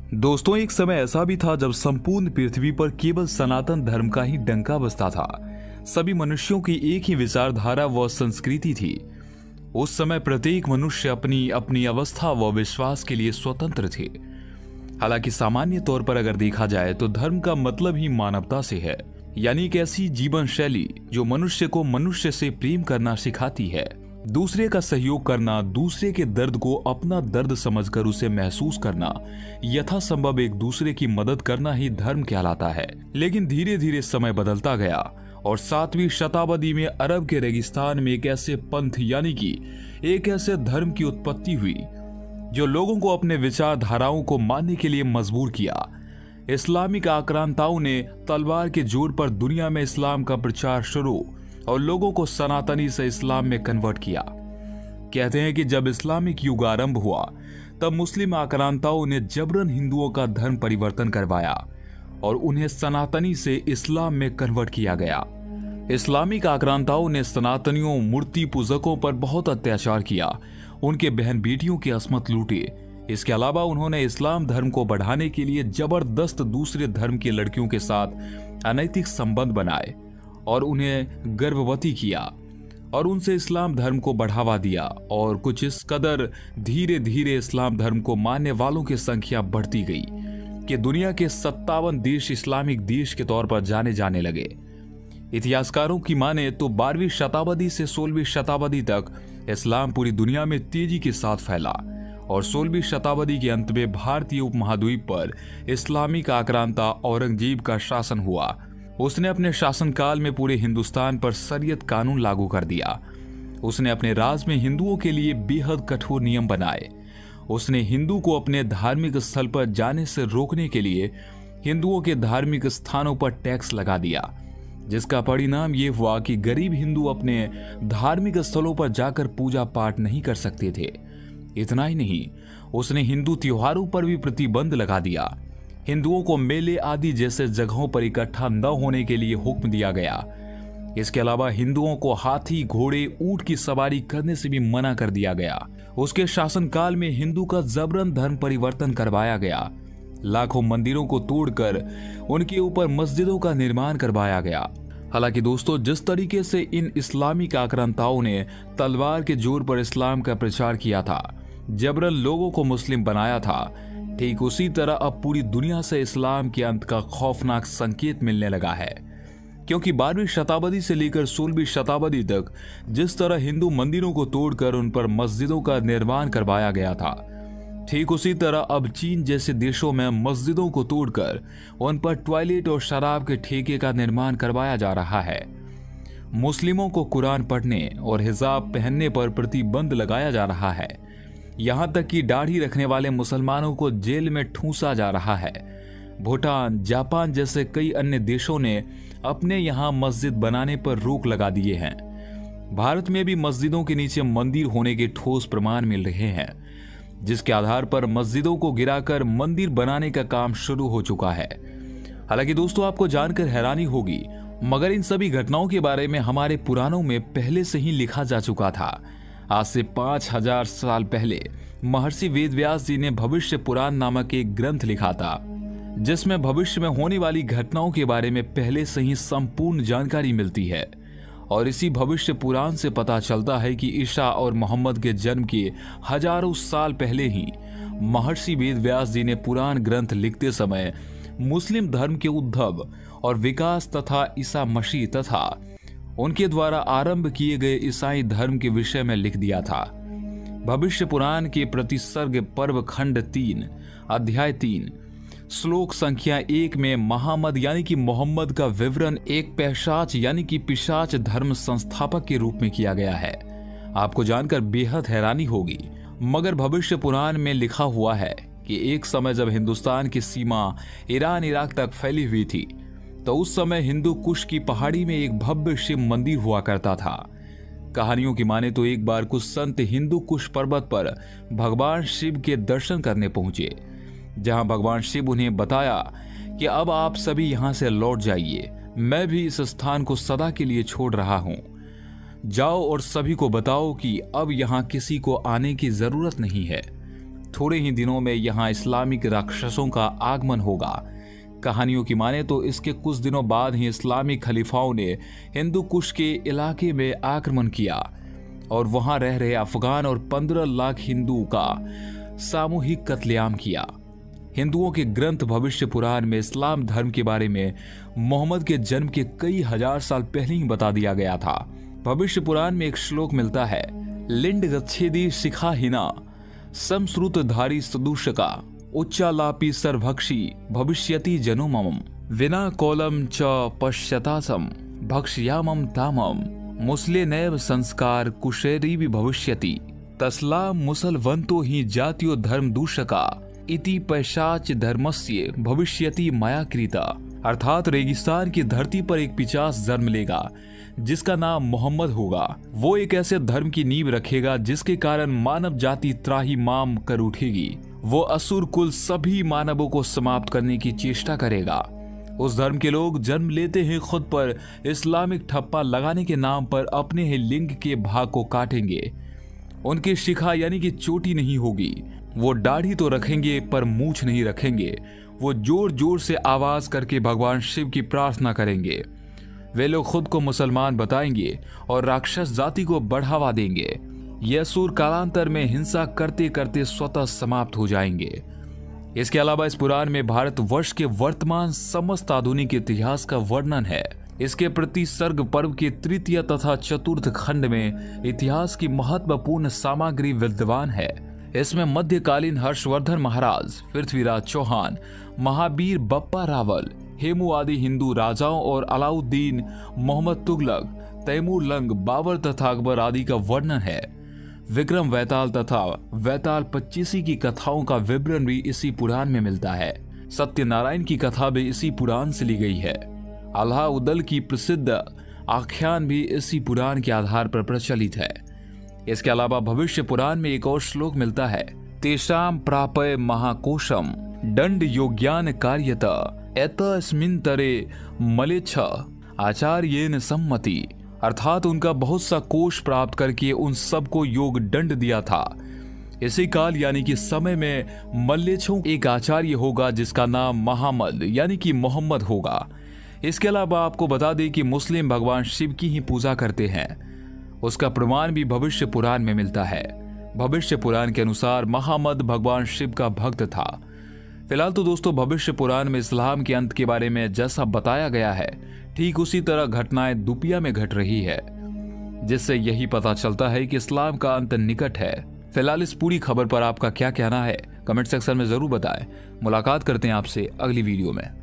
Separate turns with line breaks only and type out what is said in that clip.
दोस्तों, एक समय ऐसा भी था जब संपूर्ण पृथ्वी पर केवल सनातन धर्म का ही डंका बजता था। सभी मनुष्यों की एक ही विचारधारा व संस्कृति थी। उस समय प्रत्येक मनुष्य अपनी अपनी अवस्था व विश्वास के लिए स्वतंत्र थे। हालांकि सामान्य तौर पर अगर देखा जाए तो धर्म का मतलब ही मानवता से है, यानी एक ऐसी जीवन शैली जो मनुष्य को मनुष्य से प्रेम करना सिखाती है, दूसरे का सहयोग करना, दूसरे के दर्द को अपना दर्द समझकर उसे महसूस करना, यथासंभव एक दूसरे की मदद करना ही धर्म कहलाता है। लेकिन धीरे धीरे समय बदलता गया और 7वीं शताब्दी में अरब के रेगिस्तान में एक ऐसे पंथ यानी कि एक ऐसे धर्म की उत्पत्ति हुई जो लोगों को अपने विचारधाराओं को मानने के लिए मजबूर किया। इस्लामिक आक्रांताओं ने तलवार के जोर पर दुनिया में इस्लाम का प्रचार शुरू और लोगों को सनातनी से इस्लाम में कन्वर्ट किया। कहते हैं कि जब इस्लामिक युग आरंभ हुआ तब मुस्लिम आक्रांताओं ने जबरन हिंदुओं का धर्म परिवर्तन करवाया और उन्हें सनातनी से इस्लाम में कन्वर्ट किया गया। इस्लामिक आक्रांताओं ने सनातनियों, मूर्ति पूजकों पर बहुत अत्याचार किया, उनके बहन बेटियों की अस्मत लूटी। इसके अलावा उन्होंने इस्लाम धर्म को बढ़ाने के लिए जबरदस्त दूसरे धर्म की लड़कियों के साथ अनैतिक संबंध बनाए और उन्हें गर्भवती किया और उनसे इस्लाम धर्म को बढ़ावा दिया। और कुछ इस कदर धीरे धीरे इस्लाम धर्म को मानने वालों की संख्या बढ़ती गई कि दुनिया के 57 देश इस्लामिक देश के तौर पर जाने जाने लगे। इतिहासकारों की माने तो 12वीं शताब्दी से 16वीं शताब्दी तक इस्लाम पूरी दुनिया में तेजी के साथ फैला और 16वीं शताब्दी के अंत में भारतीय उपमहाद्वीप पर इस्लामिक आक्रांता औरंगजेब का शासन हुआ। उसने अपने शासनकाल में पूरे हिंदुस्तान पर शरीयत कानून लागू कर दिया। उसने अपने राज में हिंदुओं के लिए बेहद कठोर नियम बनाए। उसने हिंदू को अपने धार्मिक स्थल पर जाने से रोकने के लिए हिंदुओं के धार्मिक स्थानों पर टैक्स लगा दिया, जिसका परिणाम ये हुआ कि गरीब हिंदू अपने धार्मिक स्थलों पर जाकर पूजा पाठ नहीं कर सकते थे। इतना ही नहीं, उसने हिंदू त्योहारों पर भी प्रतिबंध लगा दिया। हिंदुओं को मेले आदि जैसे जगहों पर इकट्ठा न होने के लिए हुक्म दिया गया। इसके अलावा हिंदुओं को हाथी, घोड़े, ऊंट की सवारी करने से भी मना कर दिया गया। उसके शासनकाल में हिंदू का जबरन धर्म परिवर्तन करवाया गया। लाखों मंदिरों को तोड़कर उनके ऊपर मस्जिदों का निर्माण करवाया गया। हालांकि दोस्तों, जिस तरीके से इन इस्लामिक आक्रांताओं ने तलवार के जोर पर इस्लाम का प्रचार किया था, जबरन लोगों को मुस्लिम बनाया था, ठीक उसी तरह अब पूरी दुनिया से इस्लाम के अंत का खौफनाक संकेत मिलने लगा है। क्योंकि 12वीं शताब्दी से लेकर 16वीं शताब्दी तक जिस तरह हिंदू मंदिरों को तोड़कर उन पर मस्जिदों का निर्माण करवाया गया था, ठीक उसी तरह अब चीन जैसे देशों में मस्जिदों को तोड़कर उन पर टॉयलेट और शराब के ठेके का निर्माण करवाया जा रहा है। मुस्लिमों को कुरान पढ़ने और हिजाब पहनने पर प्रतिबंध लगाया जा रहा है। यहां तक कि दाढ़ी रखने वाले मुसलमानों को जेल में ठूंसा जा रहा है। भूटान, जापान जैसे कई अन्य देशों ने अपने यहां मस्जिद बनाने पर रोक लगा दिए हैं। भारत में भी मस्जिदों के नीचे मंदिर होने के ठोस प्रमाण मिल रहे हैं, जिसके आधार पर मस्जिदों को गिराकर मंदिर बनाने का काम शुरू हो चुका है। हालांकि दोस्तों, आपको जानकर हैरानी होगी, मगर इन सभी घटनाओं के बारे में हमारे पुराणों में पहले से ही लिखा जा चुका था। आज से 5000 साल पहले महर्षि वेदव्यास जी ने भविष्य पुराण नामक एक ग्रंथ लिखा था, जिसमें भविष्य में होने वाली घटनाओं के बारे में पहले से ही संपूर्ण जानकारी मिलती है। और इसी भविष्य पुराण से पता चलता है कि ईसा और मोहम्मद के जन्म के हजारों साल पहले ही महर्षि वेदव्यास जी ने पुराण ग्रंथ लिखते समय मुस्लिम धर्म के उद्भव और विकास तथा ईसा मसीह तथा उनके द्वारा आरंभ किए गए ईसाई धर्म के विषय में लिख दिया था। भविष्य पुराण के प्रतिसर्ग पर्व खंड 3 अध्याय 3 श्लोक संख्या 1 में महामद यानी कि मोहम्मद का विवरण एक पैशाच यानी कि पिशाच धर्म संस्थापक के रूप में किया गया है। आपको जानकर बेहद हैरानी होगी, मगर भविष्य पुराण में लिखा हुआ है कि एक समय जब हिंदुस्तान की सीमा ईरान इराक तक फैली हुई थी, तो उस समय हिंदू कुश की पहाड़ी में एक भव्य शिव मंदिर हुआ करता था। कहानियों की माने तो एक बार कुछ संत हिंदू कुश पर्वत पर भगवान शिव के दर्शन करने पहुंचे, जहां भगवान शिव उन्हें बताया कि अब आप सभी यहां से लौट जाइए, मैं भी इस स्थान को सदा के लिए छोड़ रहा हूं। जाओ और सभी को बताओ कि अब यहां किसी को आने की जरूरत नहीं है। थोड़े ही दिनों में यहाँ इस्लामिक राक्षसों का आगमन होगा। कहानियों की माने तो इसके कुछ दिनों बाद ही इस्लामिक खलीफाओं ने हिंदू कुश के इलाके में आक्रमण किया और वहां रह रहे अफगान और 15 लाख हिंदुओं का सामूहिक कत्लेआम किया। हिंदुओं के ग्रंथ भविष्य पुराण में इस्लाम धर्म के बारे में मोहम्मद के जन्म के कई हजार साल पहले ही बता दिया गया था। भविष्य पुराण में एक श्लोक मिलता है, लिंड गच्छेदी शिखाहिना समश्रुतधारी सदूषका उच्चालापी सर्वभक्षी भविष्यति जनो मम विना कोलम च पश्यतासम भक्ष्यामम तामम मुसले नैव संस्कार कुशेरी भी भविष्यति तस्ला मुसलवंतो ही जातियो धर्म दूषका इति पैशाच धर्मस्य भविष्यति माया कृता। अर्थात रेगिस्तान की धरती पर एक पिशाच जन्म लेगा जिसका नाम मोहम्मद होगा। वो एक ऐसे धर्म की नींव रखेगा जिसके कारण मानव जाति त्राही माम कर उठेगी। वो असुर कुल सभी मानवों को समाप्त करने की चेष्टा करेगा। उस धर्म के लोग जन्म लेते ही खुद पर इस्लामिक ठप्पा लगाने के नाम पर अपने ही लिंग के भाग को काटेंगे। उनकी शिखा यानी कि चोटी नहीं होगी। वो दाढ़ी तो रखेंगे पर मूछ नहीं रखेंगे। वो जोर जोर से आवाज करके भगवान शिव की प्रार्थना करेंगे। वे लोग खुद को मुसलमान बताएंगे और राक्षस जाति को बढ़ावा देंगे। ये असुर कालांतर में हिंसा करते करते स्वतः समाप्त हो जाएंगे। इसके अलावा इस पुराण में भारतवर्ष के वर्तमान समस्त आधुनिक इतिहास का वर्णन है। इसके प्रति सर्ग पर्व के तृतीय तथा चतुर्थ खंड में इतिहास की महत्वपूर्ण सामग्री विद्यमान है। इसमें मध्यकालीन हर्षवर्धन महाराज, पृथ्वीराज चौहान, महावीर बप्पा रावल, हेमू आदि हिंदू राजाओं और अलाउद्दीन, मोहम्मद तुगलक, तैमूर लंग, बाबर तथा अकबर आदि का वर्णन है। विक्रम वैताल तथा वैताल 25 की कथाओं का विवरण भी इसी पुराण में मिलता है। सत्यनारायण की कथा भी इसी पुराण से ली गई है। अलाउद्दीन की प्रसिद्ध आख्यान भी इसी पुराण के आधार पर प्रचलित है। इसके अलावा भविष्य पुराण में एक और श्लोक मिलता है, तेषाम प्रापय महाकोशम दंड योग्यान कार्यत एतस्मिन् तरे मलेच्छ आचार्येन सम्मति। अर्थात उनका बहुत सा कोष प्राप्त करके उन सबको योग दंड दिया था। इसी काल यानी कि समय में मल्लेच्छों एक आचार्य होगा जिसका नाम महामद यानी कि मोहम्मद होगा। इसके अलावा आपको बता दें कि मुस्लिम भगवान शिव की ही पूजा करते हैं। उसका प्रमाण भी भविष्य पुराण में मिलता है। भविष्य पुराण के अनुसार महामद भगवान शिव का भक्त था। फिलहाल तो दोस्तों भविष्य पुराण में इस्लाम के अंत के बारे में जैसा बताया गया है ठीक उसी तरह घटनाएं दुपिया में घट रही है, जिससे यही पता चलता है कि इस्लाम का अंत निकट है। फिलहाल इस पूरी खबर पर आपका क्या कहना है कमेंट सेक्शन में जरूर बताएं। मुलाकात करते हैं आपसे अगली वीडियो में।